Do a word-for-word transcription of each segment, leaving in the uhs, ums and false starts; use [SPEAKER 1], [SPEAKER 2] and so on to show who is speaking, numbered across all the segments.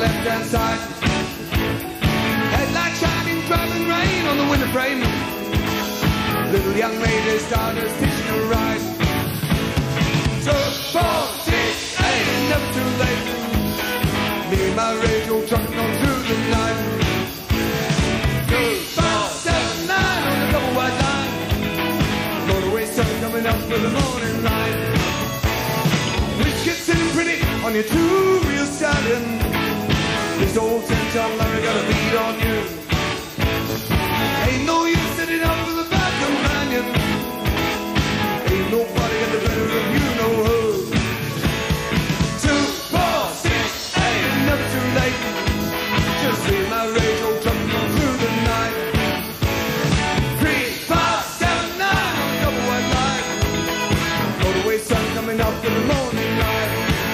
[SPEAKER 1] left-hand side. Headlight shining, driving rain on the window frame. Little young lady started teaching a ride. Two, four, six, eight, never too late. Me and my radio trucking on through the night. Two, five, seven, nine on the double wide line. Motorway sun coming up with the morning light. Which gets sitting pretty on your two-wheel stallion. This old ten-ton Larry got a beat on you. Ain't no use sitting up with a bad companion. Ain't nobody got the better of you, no ho. Two, four, six, eight, never too late. Just see my radio trucking on through the night. Three, five, seven, nine on the double wide line. Motorway sun coming up in the morning light.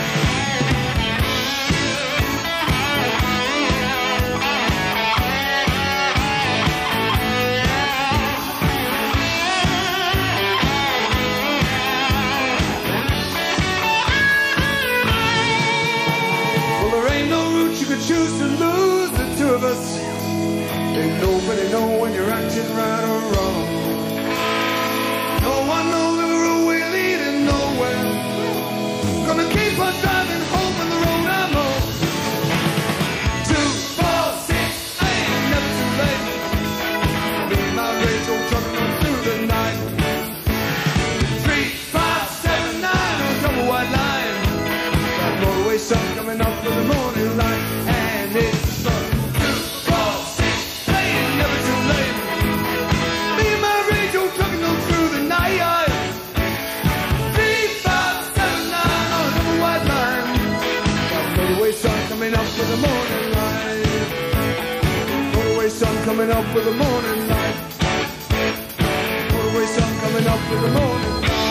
[SPEAKER 1] Choose to lose the two of us. Ain't nobody know when you're acting right or wrong. No one knows if the road we're leading nowhere. Gonna keep on driving home on the road I'm on. Two, four, six, eight, never too late. Me and my radio trucking on through the night. Three, five, seven, nine on a double wide line. That motorway sun coming up with the morning light. It's the two, four, six, eight, never too late. Me and my radio trucking on through the night. Three, five, seven, nine on a double wide line. Got motorway sun coming up with the morning light. Motorway sun coming up with the morning light. Motorway sun coming up with the morning light.